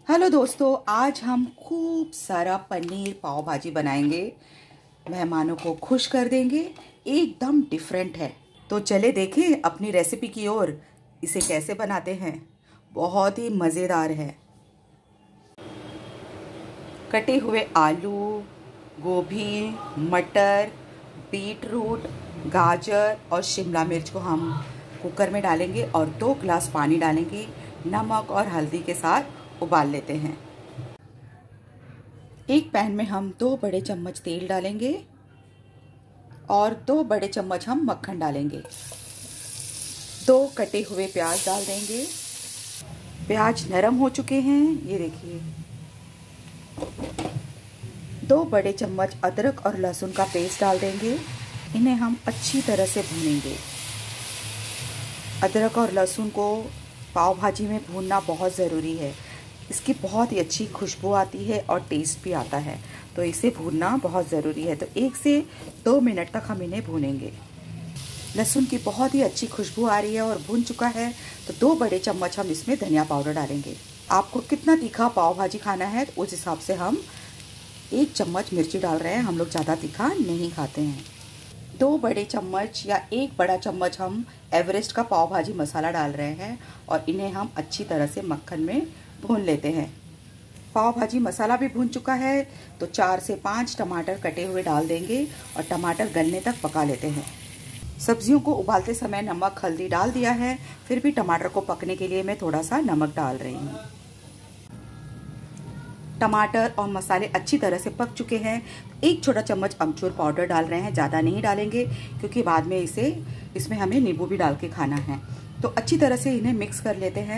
Hello दोस्तों, आज हम खूब सारा पनीर पाव भाजी बनाएंगे। मेहमानों को खुश कर देंगे। एकदम डिफरेंट है। तो चले देखें अपनी रेसिपी की ओर। इसे कैसे बनाते हैं, बहुत ही मज़ेदार है। कटे हुए आलू, गोभी, मटर, बीट रूट, गाजर और शिमला मिर्च को हम कुकर में डालेंगे और 2 गिलास पानी डालेंगे। नमक और हल्दी के साथ उबाल लेते हैं। एक पैन में हम 2 बड़े चम्मच तेल डालेंगे और 2 बड़े चम्मच हम मक्खन डालेंगे। 2 कटे हुए प्याज डाल देंगे। प्याज नरम हो चुके हैं, ये देखिए। 2 बड़े चम्मच अदरक और लहसुन का पेस्ट डाल देंगे। इन्हें हम अच्छी तरह से भूनेंगे। अदरक और लहसुन को पाव भाजी में भूनना बहुत ज़रूरी है। इसकी बहुत ही अच्छी खुशबू आती है और टेस्ट भी आता है, तो इसे भूनना बहुत ज़रूरी है। तो 1 से 2 मिनट तक हम इन्हें भूनेंगे। लहसुन की बहुत ही अच्छी खुशबू आ रही है और भून चुका है, तो 2 बड़े चम्मच हम इसमें धनिया पाउडर डालेंगे। आपको कितना तीखा पाव भाजी खाना है तो उस हिसाब से हम 1 चम्मच मिर्ची डाल रहे हैं। हम लोग ज़्यादा तीखा नहीं खाते हैं। 2 बड़े चम्मच या 1 बड़ा चम्मच हम एवरेस्ट का पाव भाजी मसाला डाल रहे हैं और इन्हें हम अच्छी तरह से मक्खन में भून लेते हैं। पाव भाजी मसाला भी भून चुका है, तो 4 से 5 टमाटर कटे हुए डाल देंगे और टमाटर गलने तक पका लेते हैं। सब्जियों को उबालते समय नमक हल्दी डाल दिया है, फिर भी टमाटर को पकने के लिए मैं थोड़ा सा नमक डाल रही हूँ। टमाटर और मसाले अच्छी तरह से पक चुके हैं। 1 छोटा चम्मच अमचूर पाउडर डाल रहे हैं, ज़्यादा नहीं डालेंगे क्योंकि बाद में इसमें हमें नींबू भी डाल के खाना है। तो अच्छी तरह से इन्हें मिक्स कर लेते हैं।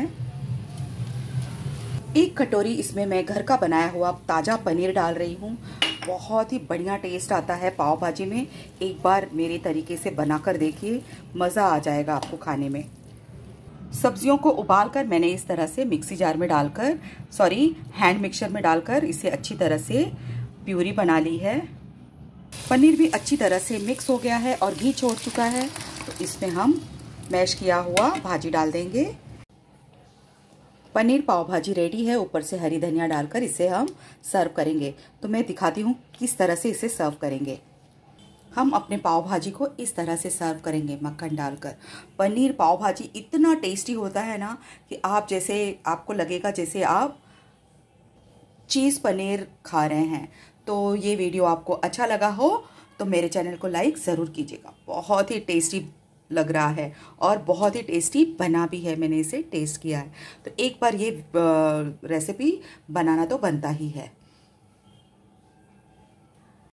1 कटोरी इसमें मैं घर का बनाया हुआ ताज़ा पनीर डाल रही हूँ। बहुत ही बढ़िया टेस्ट आता है पाव भाजी में। एक बार मेरे तरीके से बनाकर देखिए, मज़ा आ जाएगा आपको खाने में। सब्जियों को उबालकर मैंने इस तरह से मिक्सी जार में डालकर हैंड मिक्सर में डालकर इसे अच्छी तरह से प्यूरी बना ली है। पनीर भी अच्छी तरह से मिक्स हो गया है और घी छोड़ चुका है, तो इसमें हम मैश किया हुआ भाजी डाल देंगे। पनीर पाव भाजी रेडी है। ऊपर से हरी धनिया डालकर इसे हम सर्व करेंगे। तो मैं दिखाती हूँ किस तरह से इसे सर्व करेंगे। हम अपने पाव भाजी को इस तरह से सर्व करेंगे मक्खन डालकर। पनीर पाव भाजी इतना टेस्टी होता है ना कि आपको लगेगा जैसे आप चीज़ पनीर खा रहे हैं। तो ये वीडियो आपको अच्छा लगा हो तो मेरे चैनल को लाइक ज़रूर कीजिएगा। बहुत ही टेस्टी लग रहा है और बहुत ही टेस्टी बना भी है। मैंने इसे टेस्ट किया है, तो एक बार ये रेसिपी बनाना तो बनता ही है।